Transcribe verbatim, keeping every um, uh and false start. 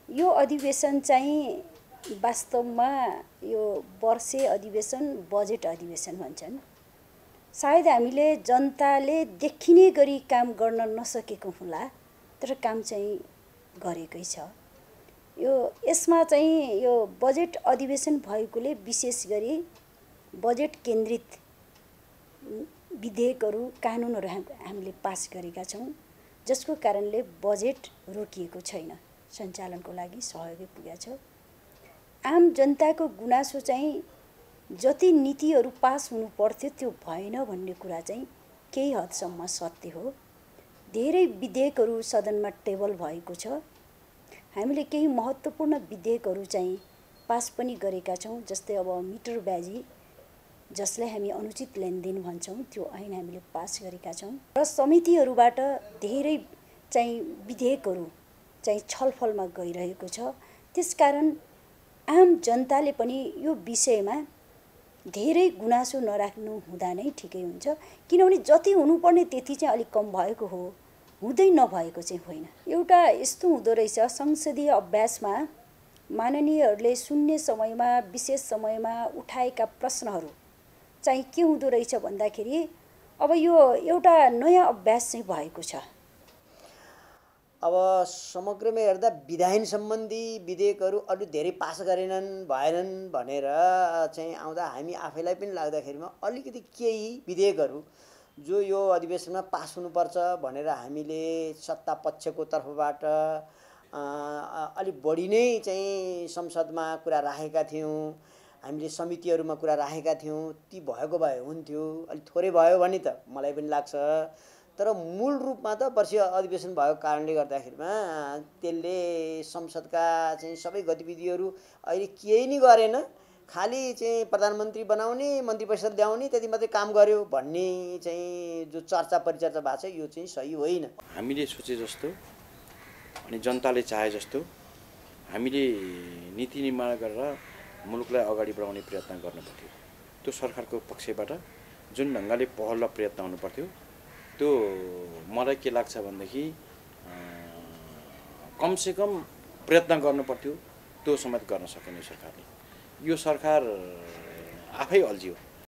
यो अधिवेशन चाहिँ वास्तवमा यो वर्षे अधिवेशन बजेट अधिवेशन भन्छन्। सायद हामीले जनताले देखिने गरी काम गर्न नसकेको होला, तर काम चाहिँ गरेकै छ। यो यसमा चाहिँ यो बजेट अधिवेशन भएकोले विशेष गरी बजेट केन्द्रित विधेयकहरू कानुनहरू हामीले पास गरेका छौँ, जसको कारणले बजेट रोकिएको छैन, सञ्चालनको लागि सहयोगी पुगेको छ। आम जनताको गुनासो चाहिँ जति नीतिहरू पास हुनु पर्थ्यो त्यो भएन भन्ने कुरा चाहिँ केही हदसम्म सत्य हो। धेरै विधेयकहरू सदनमा टेबल भएको छ। हामीले केही महत्त्वपूर्ण विधेयकहरू चाहिँ पास पनि गरेका छौँ, जस्तै अब मिटर ब्याजी जसलाई हामी अनुचित लेनदेन भन्छौँ त्यो ऐन हामीले पास गरेका छौँ र समितिहरूबाट धेरै चाहिँ विधेयकहरू चाहिँ छलफलमा गइरहेको छ। त्यसकारण आम जनताले पनि यो विषयमा धेरै गुनासो नराख्नु हुँदा नै ठिकै हुन्छ, किनभने जति हुनुपर्ने त्यति चाहिँ अलिक कम भएको हो, हुँदै नभएको चाहिँ होइन। एउटा यस्तो हुँदो रहेछ संसदीय अभ्यासमा माननीयहरूले शून्य समयमा विशेष समयमा उठाएका प्रश्नहरू चाहिँ के हुँदो रहेछ भन्दाखेरि अब यो एउटा नयाँ अभ्यास चाहिँ भएको छ। अब समग्रमा हेर्दा विधायन सम्बन्धी विधेयकहरू अलि धेरै पास गरेनन् भएनन् भनेर चाहिँ आउँदा हामी आफैलाई पनि लाग्दाखेरिमा अलिकति केही विधेयकहरू जो यो अधिवेशनमा पास हुनुपर्छ भनेर हामीले सत्ता पक्षको तर्फबाट अलि बढी नै चाहिँ संसदमा कुरा राखेका थियौँ, हामीले समितिहरूमा कुरा राखेका थियौँ। ती भएको भए हुन्थ्यो, अलिक थोरै भयो भने त मलाई पनि लाग्छ, तर मूल रूपमा त वर्षीय अधिवेशन भएको कारणले गर्दाखेरिमा त्यसले संसदका चाहिँ सबै गतिविधिहरू अहिले केही नै गरेन, खालि चाहिँ प्रधानमन्त्री बनाउने मन्त्री परिषद ल्याउने त्यति मात्रै काम गर्यो भन्ने चाहिँ जो चर्चा परिचर्चा भएको छ यो चाहिँ सही होइन। हामीले सोचे जस्तो अनि जनताले चाहे जस्तो हामीले नीति निर्माण गरेर मुलुकलाई अगाडि बढाउने प्रयत्न गर्नुपर्थ्यो। त्यो सरकारको पक्षबाट जुन ढङ्गले पहल र प्रयत्न हुनुपर्थ्यो त्यो मलाई के लाग्छ भनेदेखि कमसेकम प्रयत्न गर्नुपर्थ्यो, त्यो समेत गर्न सकेन सरकारले। यो सरकार आफै अल्झियो।